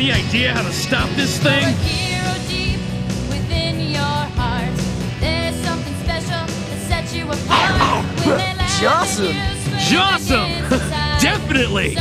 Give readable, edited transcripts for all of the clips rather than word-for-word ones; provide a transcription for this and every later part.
any idea how to stop this thing? Jossum! Jossum! Definitely!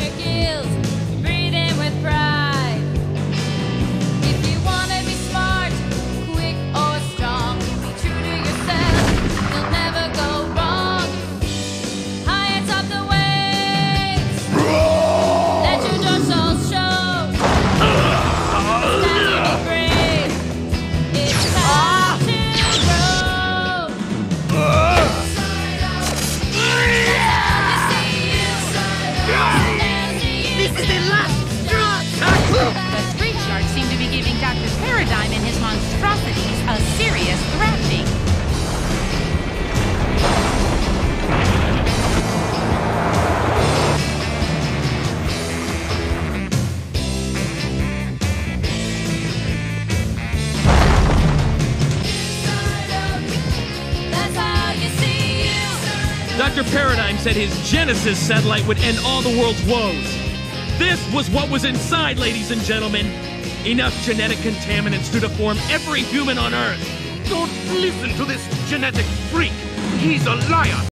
The street sharks seem to be giving Dr. Paradigm and his monstrosities a serious thrashing. Dr. Paradigm said his Genesis satellite would end all the world's woes. This was what was inside, ladies and gentlemen. Enough genetic contaminants to deform every human on Earth. Don't listen to this genetic freak. He's a liar.